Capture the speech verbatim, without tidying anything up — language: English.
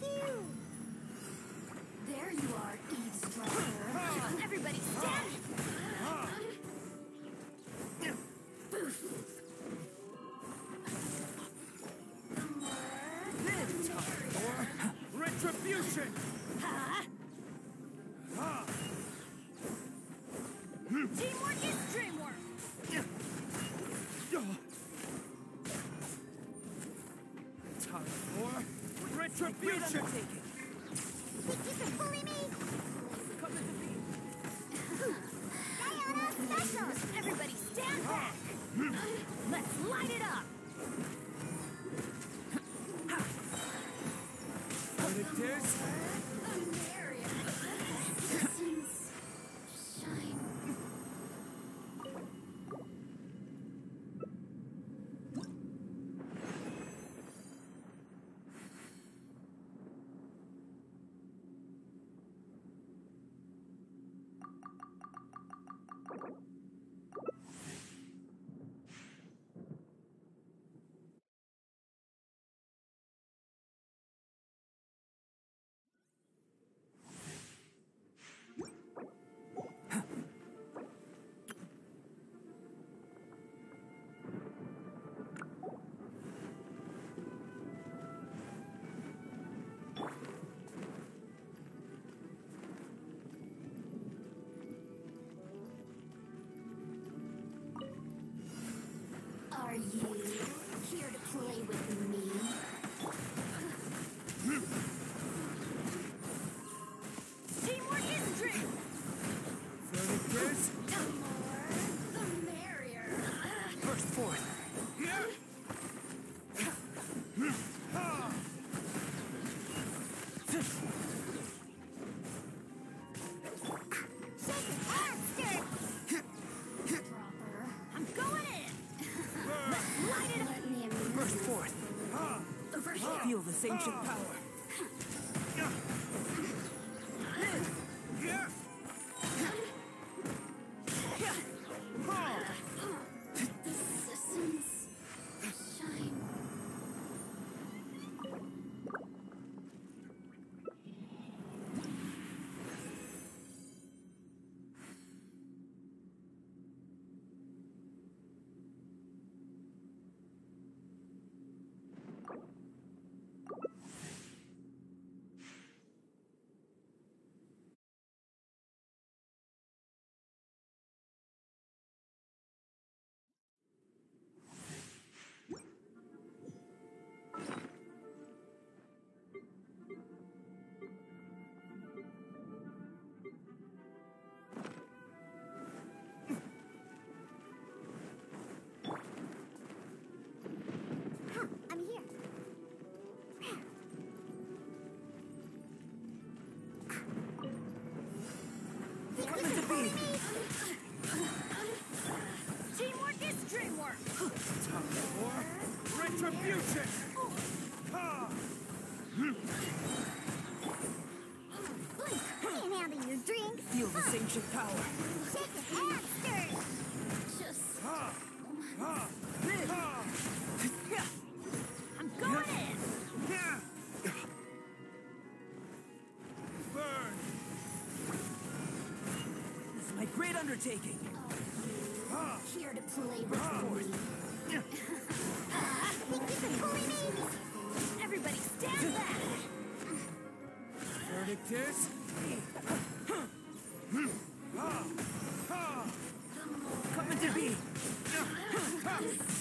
you! There you are, eavesdropper. Everybody stand! This time for retribution! Teamwork is dreamwork! Time for retribution! Think you can bully me? Come into being. Diana Special! Everybody stand back! Let's light it up! Predictors, Shine. Are you here to play with me? Teamwork is dream! predictors, The more, the merrier. burst forth. Shake his monster! Dropper. I'm going in! Let's light it up! Let me amuse Burst you. forth. Over here! Feel this ancient power. The citizens shine. I'm here. There You can bully me? Teamwork is dreamwork! Time for retribution. Blink! Can't handle your drink! Feel this ancient power. Shake his monster! Just This. I'm going in! Burn. This is my great undertaking. Here to play with me. Think you can bully me? Everybody stand back! Predictors, come into being.